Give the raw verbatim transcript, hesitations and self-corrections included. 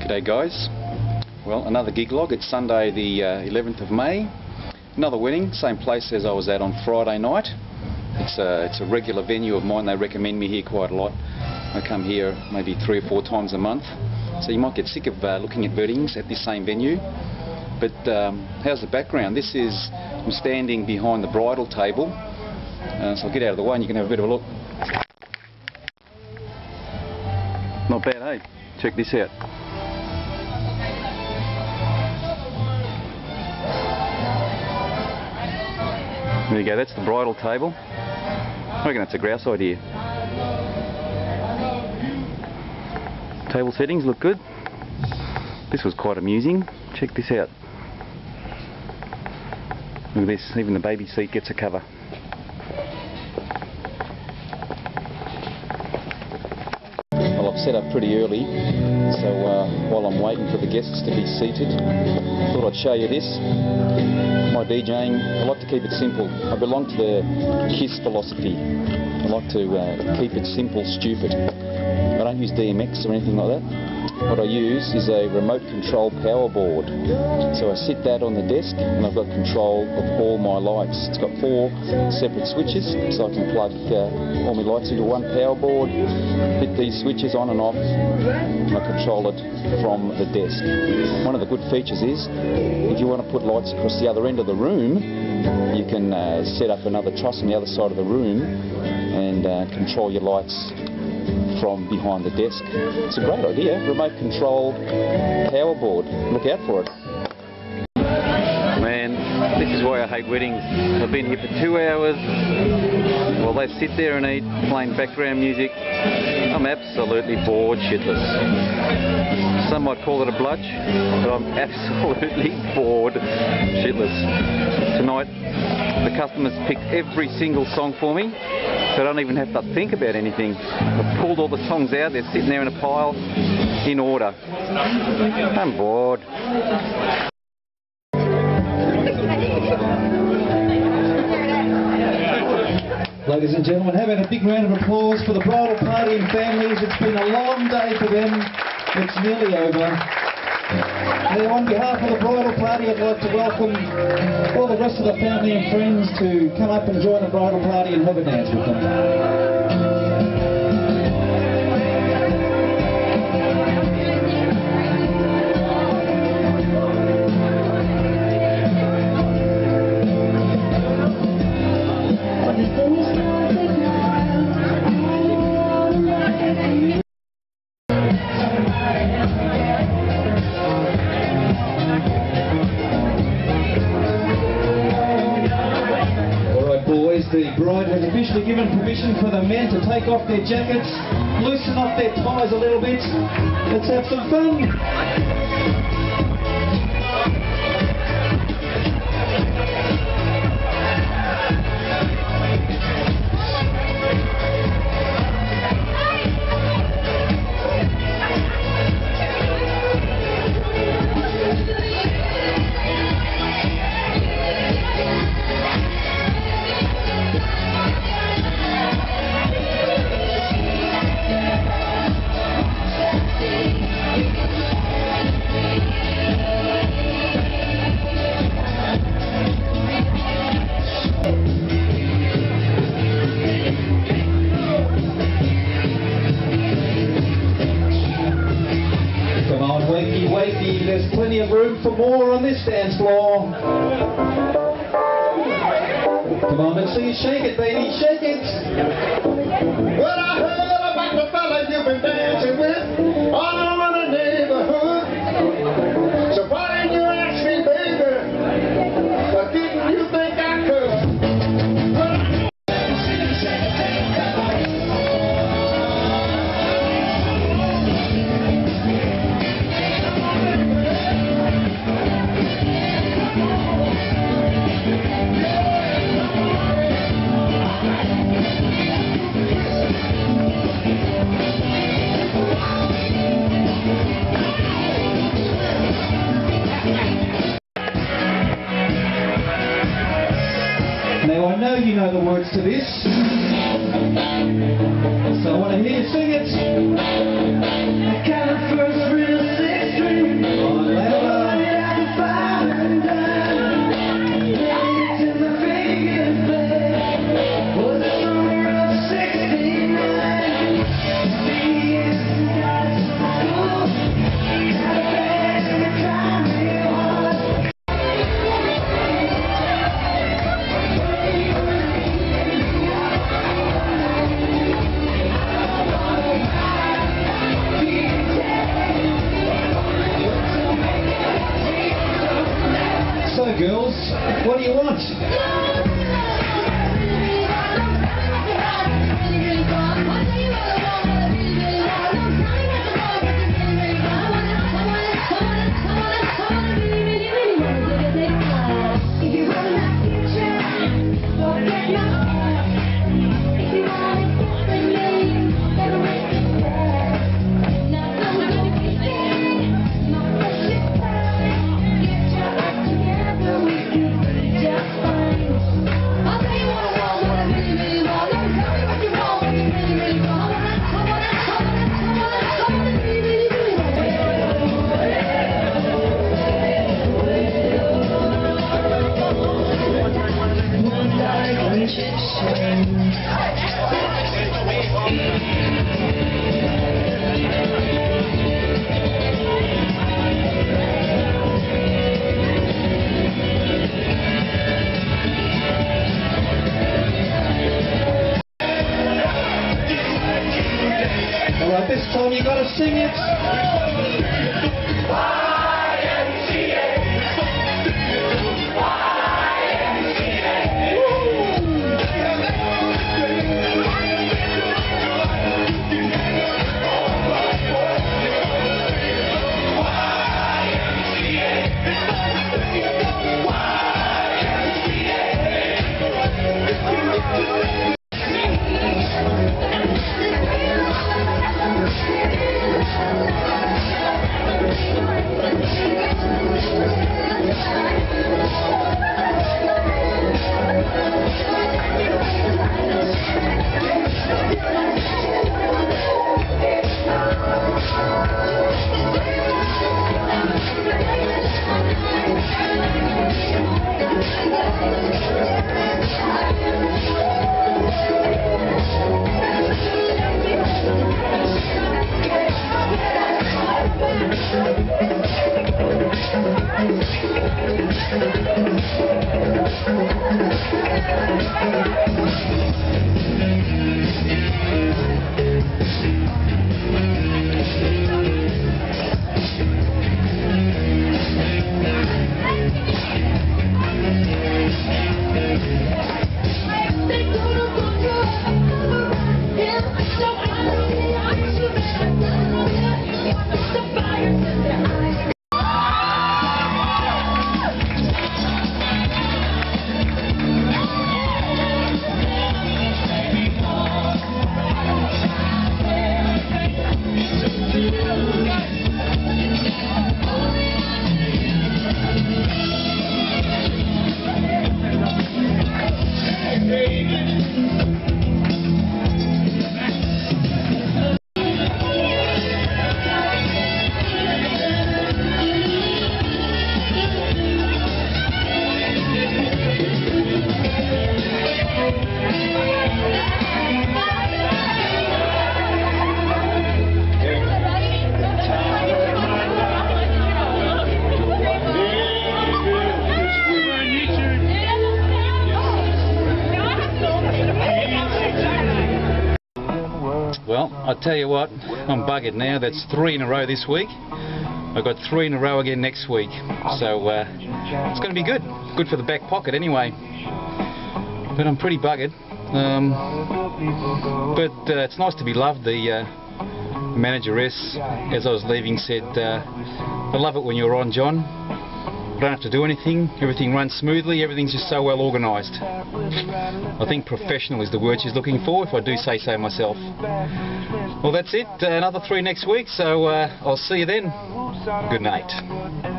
G'day guys. Well, another gig log. It's Sunday the uh, eleventh of May. Another wedding, same place as I was at on Friday night. It's a, it's a regular venue of mine. They recommend me here quite a lot. I come here maybe three or four times a month. So you might get sick of uh, looking at weddings at this same venue. But um, how's the background? This is, I'm standing behind the bridal table. Uh, so I'll get out of the way and you can have a bit of a look. Not bad, eh? Check this out. There you go, that's the bridal table. I reckon that's a grouse idea. Table settings look good. This was quite amusing. Check this out. Look at this, even the baby seat gets a cover. Well, I've set up pretty early, so uh, while I'm waiting for the guests to be seated, I thought I'd show you this. My DJing, I like to keep it simple. I belong to the KISS philosophy. I like to uh, keep it simple, stupid. I don't use D M X or anything like that. What I use is a remote control power board. So I sit that on the desk and I've got control of all my lights. It's got four separate switches, so I can plug uh, all my lights into one power board, hit these switches on and off, and I control it from the desk. One of the good features is, if you want to put lights across the other end of the room, you can uh, set up another truss on the other side of the room and uh, control your lights from behind the desk. It's a great idea. Remote control power board. Look out for it. Man, this is why I hate weddings. I've been here for two hours while they sit there and eat, playing background music. I'm absolutely bored shitless. Some might call it a bludge, but I'm absolutely bored shitless. Tonight, the customers picked every single song for me, so I don't even have to think about anything. I've pulled all the songs out, they're sitting there in a pile, in order. I'm bored. Ladies and gentlemen, how about a big round of applause for the bridal party and families. It's been a long day for them. It's nearly over. Now, on behalf of the bridal party, I'd like to welcome all the rest of the family and friends to come up and join the bridal party and have a dance with them. The bride has officially given permission for the men to take off their jackets, loosen up their ties a little bit. Let's have some fun. Wakey, wakey, there's plenty of room for more on this dance floor. Come on, let's see you shake it, baby, shake it. Well, I heard about the fella you've been dancing with all around the neighborhood. So why didn't you ask me, baby? Or didn't you think I could? Now I know you know the words to this, so I want to hear you sing it. I got a first real six Well, I tell you what, I'm buggered now. That's three in a row this week. I've got three in a row again next week. So uh, it's going to be good. Good for the back pocket anyway. But I'm pretty buggered. Um, but uh, it's nice to be loved. The uh, manageress, as I was leaving, said, uh, I love it when you're on, John. You don't have to do anything, everything runs smoothly, everything's just so well organised. I think professional is the word she's looking for, if I do say so myself. Well, that's it, uh, another three next week, so uh, I'll see you then. Good night.